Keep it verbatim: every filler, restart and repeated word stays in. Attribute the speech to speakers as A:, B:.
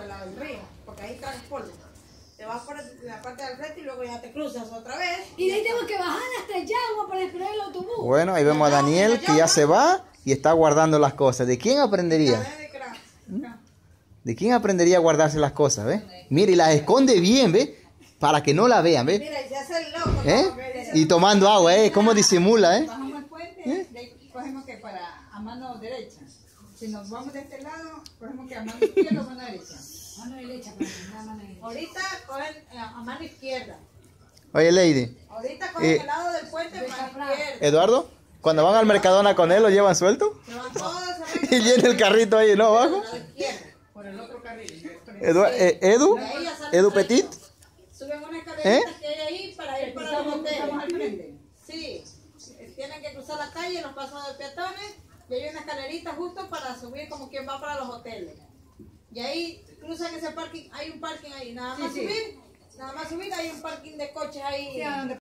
A: al lado del río, porque ahí está el polvo. Te vas por la parte del frente y luego ya te cruzas otra vez.
B: Y de ahí tengo que bajar hasta Yagua para esperar el autobús.
C: Bueno, ahí vemos a Daniel que ya se va y está guardando las cosas. ¿De quién aprendería? ¿De quién aprendería a guardarse las cosas, ve? Mire, y las esconde bien, ve, para que no la vean, ve.
A: Mira, y se hace el loco.
C: ¿Eh? Y tomando agua, eh, cómo disimula, eh.
D: Bajamos el puente, de ahí cogemos que para a mano derecha. Si nos vamos de este lado, cogemos que a mano izquierda o mano derecha.
B: Mano derecha, para que no mano derecha.
A: Ahorita cogen eh, a mano izquierda.
C: Oye, Lady.
A: Ahorita cogen
C: Eh,
A: el lado del puente a mano izquierda.
C: Eduardo, cuando van al Mercadona con él, ¿lo llevan suelto?
A: Se van todos a ver.
C: Y llena el carrito ahí, ¿no? Abajo.
A: A la izquierda.
D: Por el otro carril.
C: Edu, eh, Edu,
A: De ahí ya sale
C: Edu
A: el
C: Petit.
A: carrito. Suben una escalerita
C: ¿Eh?
A: que hay ahí para ir para los
D: Estamos, estamos al
A: hoteles.
D: frente.
A: Sí, eh, tienen que cruzar la calle, los pasos de peatones, y hay una escalerita justo para subir como quien va para los hoteles. Y ahí cruzan ese parking, hay un parking ahí, nada más
D: Sí, sí.
A: subir, nada más subir, hay un parking de coches ahí.
D: Sí, a donde